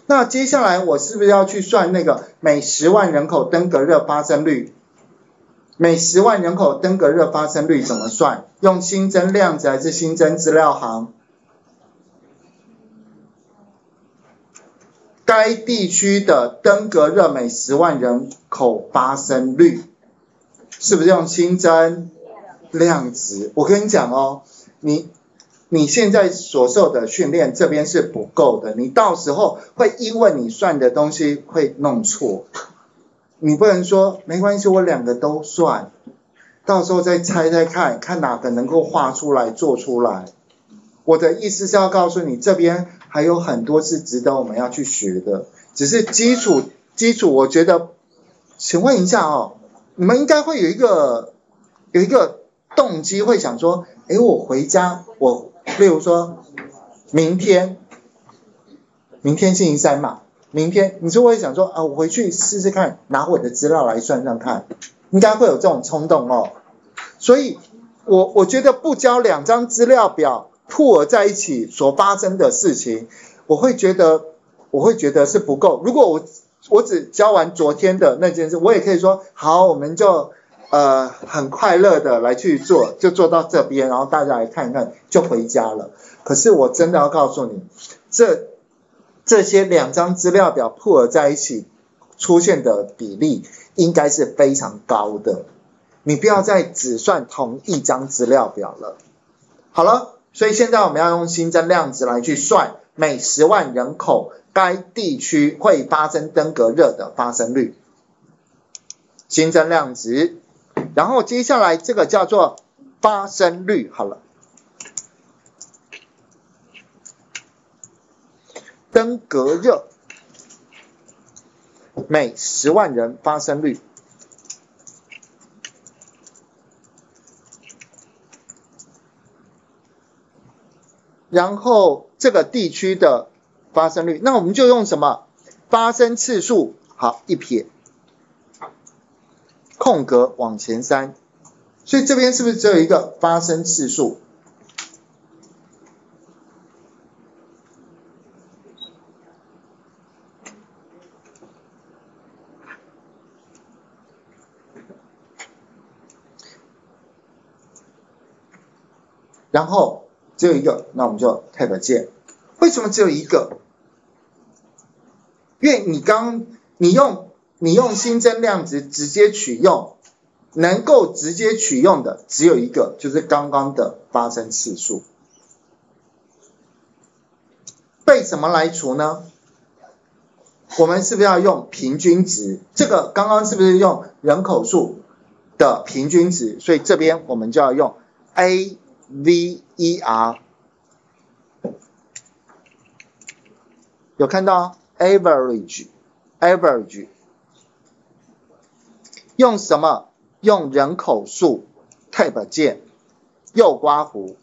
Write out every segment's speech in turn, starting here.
那接下来我是不是要去算那个每10万人口登革热发生率？每10万人口登革热发生率怎么算？用新增量值还是新增资料行？该地区的登革热每10万人口发生率，是不是用新增量值？我跟你讲哦，你现在所受的训练这边是不够的，你到时候会因为你算的东西会弄错。你不能说没关系，我2个都算，到时候再猜猜看，看哪个能够画出来做出来。我的意思是要告诉你，这边还有很多是值得我们要去学的，只是基础，我觉得，请问一下哦，你们应该会有一个动机，会想说，我回家，例如说明天星期三嘛。明天你就会想说我回去试试看，拿我的资料来算算看，应该会有这种冲动哦。所以我觉得不交2张资料表铺合在一起所发生的事情，我会觉得是不够。如果我只交完昨天的那件事，我也可以说好，我们就很快乐的来去做，就做到这边，然后大家来看一看就回家了。可是我真的要告诉你，这些2张资料表铺合在一起出现的比例应该是非常高的，你不要再只算同一张资料表了。好了，所以现在我们要用新增量值来去算每10万人口该地区会发生登革热的发生率，新增量值，然后接下来这个叫做发生率。好了，登革热每10万人发生率，然后这个地区的发生率，那我们就用什么？发生次数，好，一撇，空格往前3，所以这边是不是只有一个发生次数？然后只有一个，那我们就 tab 键。为什么只有一个？因为你用新增量值直接取用，能够直接取用的只有一个，就是刚刚的发生次数。被什么来除呢？我们是不是要用平均值？这个刚刚是不是用人口数的平均值？所以这边我们就要用 AVER， 有看到 average， 用什么？用人口数 tab 键，右刮弧，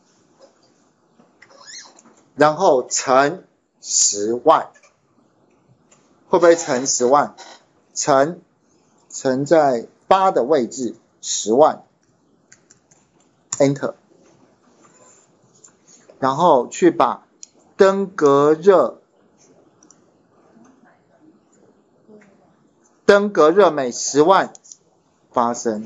然后乘10万，会不会乘10万？乘在8的位置，10万 ，Enter， 然后去把登革热每10万发生，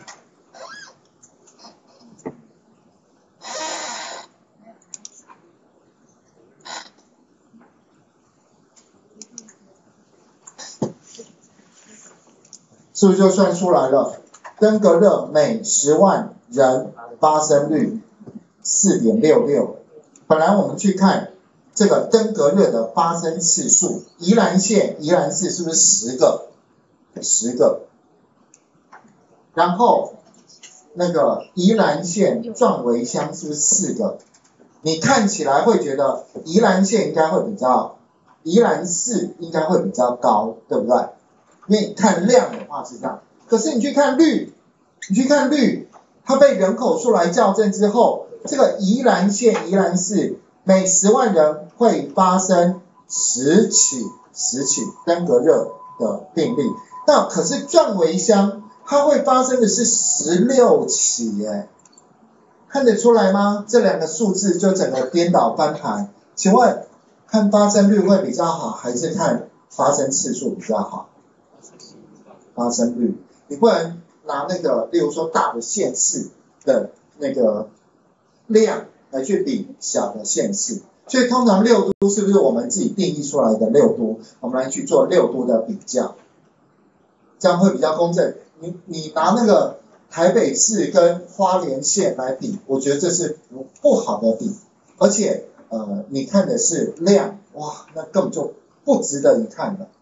是不是就算出来了？登革热每10万人发生率 4.66。本来我们去看这个登革热的发生次数，宜兰县、宜兰市是不是10个？10个。然后那个宜兰县壮围乡是不是4个？你看起来会觉得宜兰县应该会比较，宜兰市应该会比较高，对不对？因为你看量的话是这样，可是你去看率，它被人口数来校正之后，这个宜兰县、宜兰市每10万人会发生10起登革热的病例，那可是壮围乡它会发生的是16起耶，看得出来吗？这2个数字就整个颠倒翻盘。请问看发生率会比较好，还是看发生次数比较好？发生率。你不能拿那个，例如说大的县市的那个量来去比小的县市，所以通常六都是不是我们自己定义出来的六都？我们来去做六都的比较，这样会比较公正。你拿那个台北市跟花莲县来比，我觉得这是不好的比，而且你看的是量，哇，那根本就不值得一看的。